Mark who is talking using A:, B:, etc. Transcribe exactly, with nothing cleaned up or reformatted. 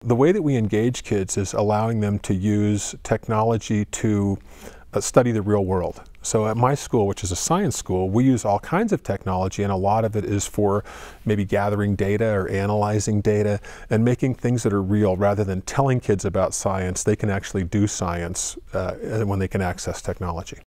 A: The way that we engage kids is allowing them to use technology to uh, study the real world. So at my school, which is a science school, we use all kinds of technology, and a lot of it is for maybe gathering data or analyzing data and making things that are real. Rather than telling kids about science, they can actually do science uh, when they can access technology.